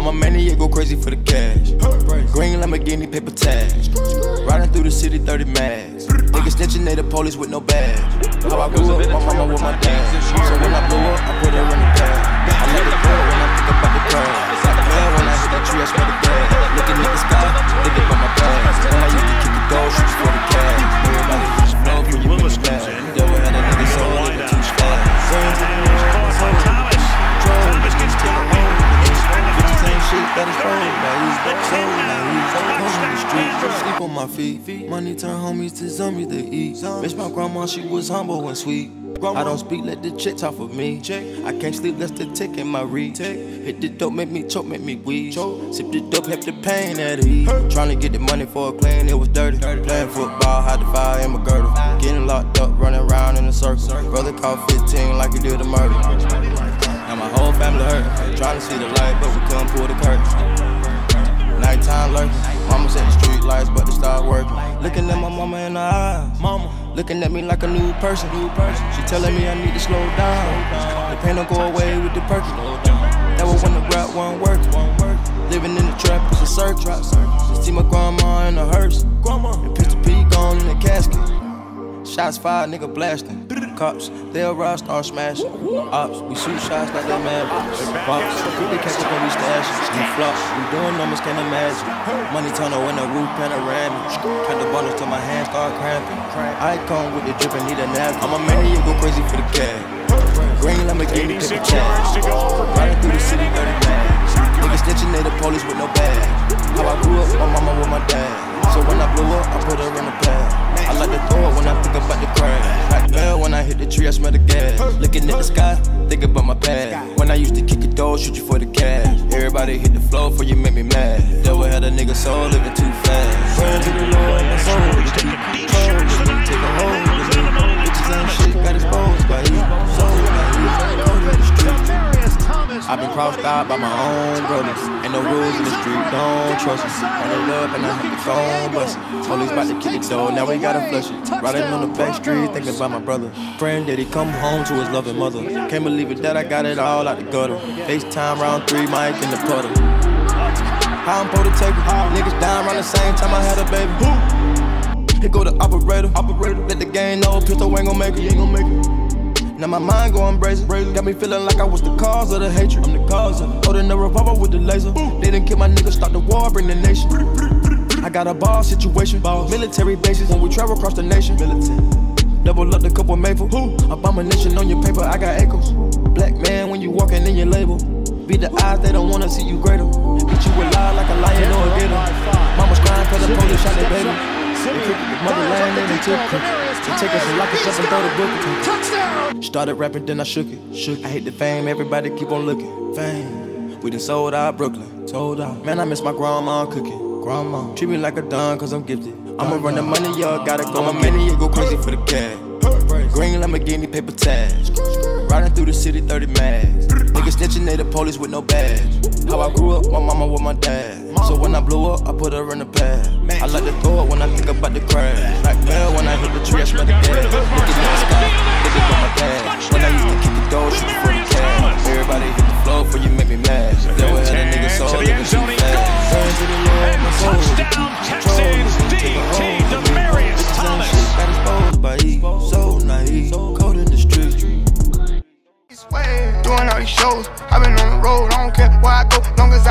I'm a maniac, go crazy for the cash. Green Lamborghini, paper tags. Riding through the city, 30 mags. Niggas snitching, they the police with no badge. How I grew up, my mama with my dad. So when I blew up, I put her in the bag. I let it go when I think about the crowd. Like a man when I hit the tree, I smell the gas. Looking at the sky, thinking about my past. When I used to kick the door, shoot for the cash. Everybody hit your flow for you make me mad. Never had a nigga so living too fast. Thomas gets to the home. Shit that is wrong, sleep on my feet. Money turn homies to zombies to eat. Miss my grandma, she was humble and sweet. I don't speak, let the chick talk for me. I can't sleep, that's the tick in my reach. Hit the dope, make me choke, make me wheeze. Sip the dope, help the pain at ease. Tryna get the money for a clean, it was dirty. Playing football, hide the fire in my girdle. Getting locked up, running around in a circle. Brother caught 15 like he did a murder. Now my whole family hurt, trying to see the light, but we couldn't pull the curtain. Nighttime lurking, mama said the street lights, but they started working. Looking at my mama in the eyes, looking at me like a new person. She telling me I need to slow down. The pain don't go away with the perky. That was when the rap wasn't working. Living in the trap, it's a circle. See my grandma in the hearse, and Pistol P gone in the casket. Shots fired, nigga blasting. Cops, they'll rush, start smashing. Ops, we shoot shots like they're mad. Pops, quickly catch up when we stash it. We flop, we doing numbers, can't imagine. Money tunnel in the roof, panoramic. Cut the bundles till my hands start cramping. Icon with the drip and need a nap. I'm a maniac, go crazy for the cash. Green Lamborghini, paper tags. Riding through the city, 30 mags. Niggas snitching, they the police with no badge. How I grew up, my mama with my dad. So when I blew up, I put her in the bag. I like to throw it when I think about the crash. Like bell when I hit the tree, I smell the gas. Looking at the sky, think about my past. When I used to kick it door, shoot you for the cash. Everybody hit the floor for you make me mad. Devil had a nigga soul living too fast. Praying to the Lord, my soul to keep control. Take a hold of me. Bitches ain't shit, got exposed by you. Soul like you, cold in the street. I've been crossed out by my own brothers. Ain't no rules in the street, don't trust us. Run it up and I hit the phone bust it. Police about to kick it door, now we gotta flush it. Riding on the back street, thinking about my brother. Praying that he come home to his loving mother. Can't believe it that I got it all out the gutter. FaceTime round 3, Mike in the puddle. How I'm supposed to take it? Niggas dying around the same time I had a baby. Here go the operator. Let the game know, pistol ain't gon' make it. Now my mind going brazen. Got me feeling like I was the cause of the hatred. I'm the cause of it. Holding the revolver with the laser. They didn't kill my niggas, start the war, bring the nation. I got a ball situation. Military bases when we travel across the nation. Double up the couple maple. Abomination on your paper, I got echoes. Black man when you walking in your label. Be the eyes, they don't wanna see you greater. Beat you alive like a lion or a gator. Mama's crying cause the police shot their baby. They kicked the motherland and they took her. They take us and lock us up and throw the book. Started rapping, then I shook it. I hate the fame, everybody keep on looking. Fame, we done sold out Brooklyn. Man, I miss my grandma cooking. Grandma, treat me like a don cause I'm gifted. I'ma run the money, y'all gotta go. I'm a maniac, go crazy for the cash. Green Lamborghini, paper tags. Riding through the city, 30 mags. Niggas snitching, they the police with no badge. How I grew up, my mama with my dad. So when I blew up, I put her in the pad. I like to throw it when I think about the crash. Like bell when I hit the tree, I smell the gas. Looking at the sky, thinking about my past. When I used to kick the door, shoot for the cash. Everybody hit the floor for you make me mad. Devil had a nigga soul living too fast. Praying to the Lord, my soul to keep control. DT Demaryius Thomas. Got exposed by E, so naive, cold in the street. Doing all these shows, I've been on the road, I don't care where I go, long as